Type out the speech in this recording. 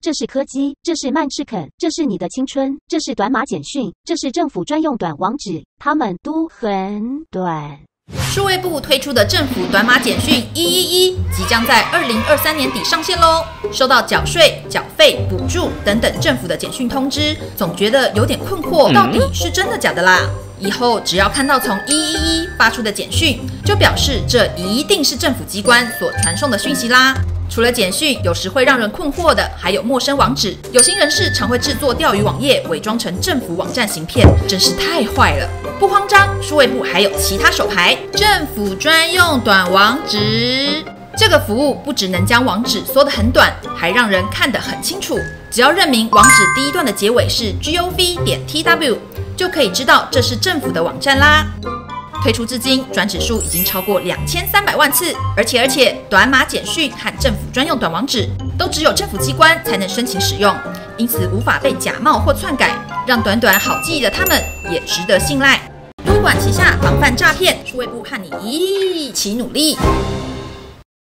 这是柯基，这是曼赤肯，这是你的青春，这是短码简讯，这是政府专用短网址，它们都很短。 数位部推出的政府短码简讯111即将在2023年底上线喽。收到缴税、缴费、补助等等政府的简讯通知，总觉得有点困惑，到底是真的假的啦？以后只要看到从111发出的简讯，就表示这一定是政府机关所传送的讯息啦。除了简讯有时会让人困惑的，还有陌生网址。有心人士常会制作钓鱼网页，伪装成政府网站行骗，真是太坏了。不慌张，数位部还有其他手牌，政府专用短网址。这个服务不只能将网址缩得很短，还让人看得很清楚。只要认明网址第一段的结尾是 gov.tw， 就可以知道这是政府的网站啦。推出至今，转址数已经超过2300万次，而且短码简讯和政府专用短网址都只有政府机关才能申请使用，因此无法被假冒或篡改，让短短好记忆的他们也值得信赖。多管齐下，防范诈骗，数位部和你一起努力。